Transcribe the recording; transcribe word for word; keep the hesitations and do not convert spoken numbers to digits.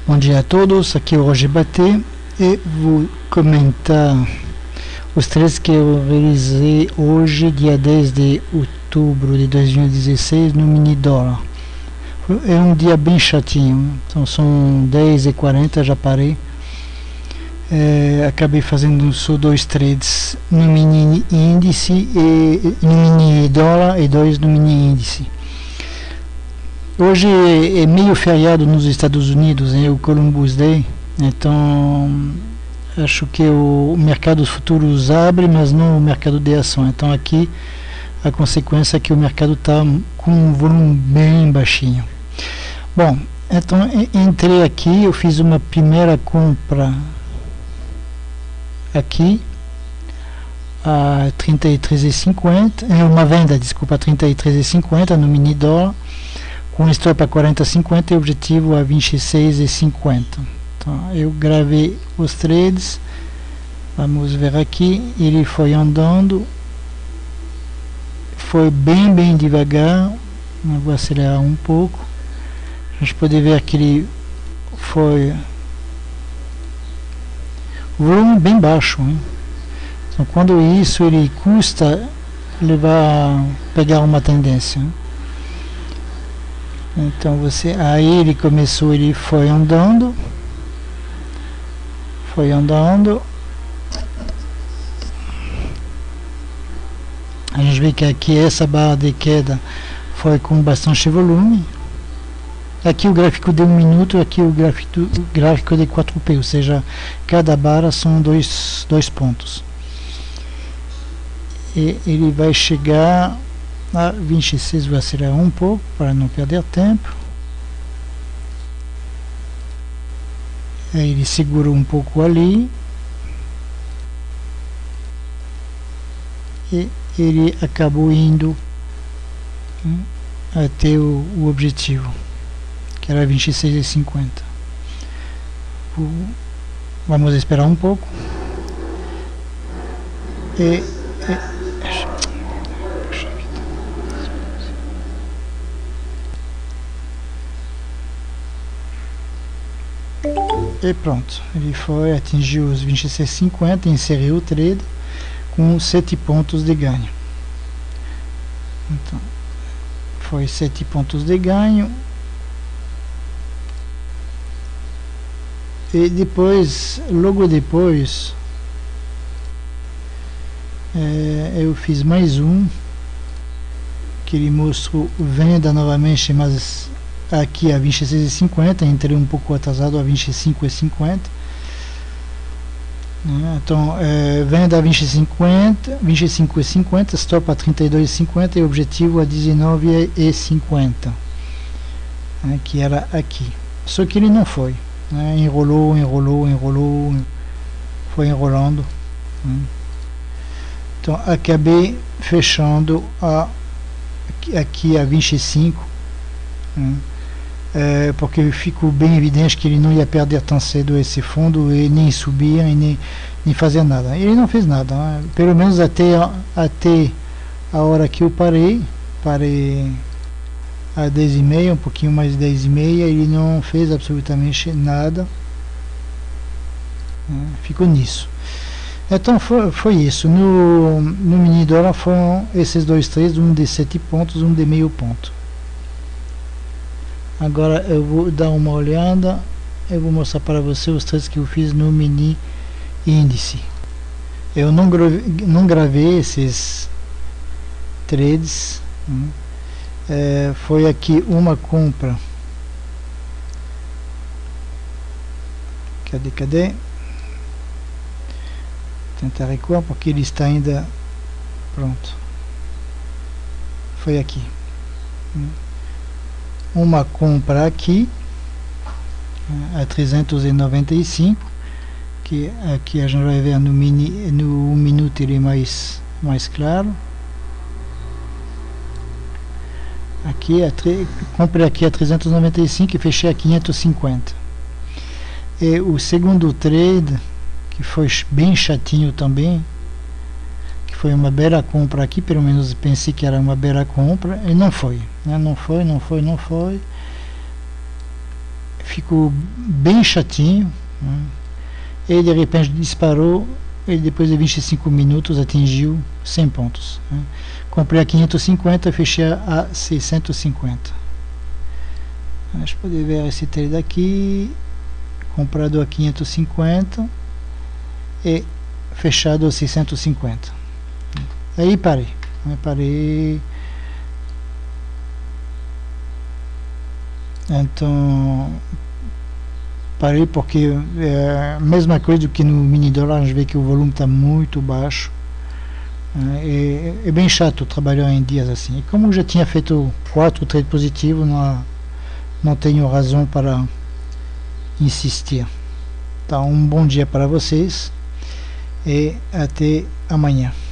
Bom dia a todos, aqui é o Roger Batê e vou comentar os trades que eu realizei hoje, dia dez de outubro de dois mil e dezesseis, no mini dólar. É um dia bem chatinho, então são dez e quarenta, já parei. É, acabei fazendo só dois trades no mini índice e no mini dólar e dois no mini índice. Hoje é meio feriado nos Estados Unidos, é o Columbus Day, então acho que o mercado futuros abre, mas não o mercado de ação. Então aqui a consequência é que o mercado está com um volume bem baixinho. Bom, então entrei aqui, eu fiz uma primeira compra aqui a trinta e três e cinquenta, é uma venda, desculpa, a trinta e três e cinquenta no mini dólar, com stop a quarenta e cinquenta e objetivo a vinte e seis e cinquenta. Então eu gravei os trades, vamos ver aqui, ele foi andando, foi bem bem devagar, eu vou acelerar um pouco, a gente pode ver que ele foi volume bem baixo, hein? Então quando isso ele custa, ele vai pegar uma tendência, hein? Então você, aí ele começou, ele foi andando, foi andando, a gente vê que aqui essa barra de queda foi com bastante volume. Aqui o gráfico de um minuto, aqui o gráfico, o gráfico de quatro P, ou seja, cada barra são dois, dois pontos. E ele vai chegar a vinte e seis, vou acelerar um pouco para não perder tempo. Aí ele segurou um pouco ali. E ele acabou indo hum, até o, o objetivo, que era vinte e seis e cinquenta. Vamos esperar um pouco. E, e E pronto, ele foi, atingiu os vinte e seis e cinquenta, inseriu o trade com sete pontos de ganho. Então, foi sete pontos de ganho. E depois, logo depois, é, eu fiz mais um, que ele mostrou venda novamente, mas aqui a vinte e seis e cinquenta, entrei um pouco atrasado a vinte e cinco e cinquenta. Então, é, venda a vinte e cinco e cinquenta, stop a trinta e dois e cinquenta e objetivo a dezenove e cinquenta, né, que era aqui. Só que ele não foi, né, enrolou, enrolou, enrolou, foi enrolando, né. Então, acabei fechando a, aqui a vinte e cinco, né. É, porque ficou bem evidente que ele não ia perder tão cedo esse fundo e nem subir e nem, nem fazer nada. Ele não fez nada, né? Pelo menos até, até a hora que eu parei, parei a dez e meia, um pouquinho mais de dez e meia, ele não fez absolutamente nada, né? Ficou nisso. Então foi, foi isso. No, no mini dólar foram esses dois trades, um de sete pontos, um de meio ponto. Agora eu vou dar uma olhada, eu vou mostrar para você os trades que eu fiz no mini índice. Eu não gravei, não gravei esses trades, né? É, foi aqui uma compra. Cadê, cadê? Vou tentar recuar porque ele está ainda pronto. Foi aqui, né? Uma compra aqui a trezentos e noventa e cinco, que aqui a gente vai ver no mini, no um minuto ele é mais mais claro. Aqui a comprei aqui a trezentos e noventa e cinco e fechei a quinhentos e cinquenta. E o segundo trade, que foi bem chatinho também, que foi uma bela compra aqui, pelo menos pensei que era uma bela compra, e não foi, né? não foi, não foi, não foi. ficou bem chatinho, né? E de repente disparou e depois de vinte e cinco minutos atingiu cem pontos, né? Comprei a quinhentos e cinquenta, fechei a seiscentos e cinquenta. A gente pode ver esse trade daqui, comprado a quinhentos e cinquenta e fechado a seiscentos e cinquenta. Aí parei, né? Parei. Então parei porque é a mesma coisa que no mini dólar, a gente vê que o volume está muito baixo. É, é bem chato trabalhar em dias assim. E como eu já tinha feito quatro trades positivos, não, há, não tenho razão para insistir. Então, um bom dia para vocês e até amanhã.